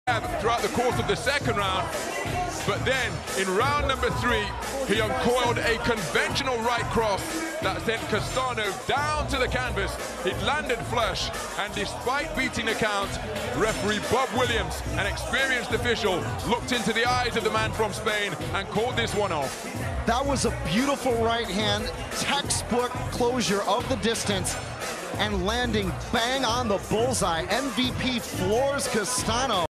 throughout the course of the second round, but then in round number 3 he uncoiled a conventional right cross that sent Castaño down to the canvas. It landed flush, and despite beating the count, referee Bob Williams, an experienced official, looked into the eyes of the man from Spain and called this one off. That was a beautiful right hand, textbook closure of the distance, and landing bang on the bullseye. MVP floors Castaño.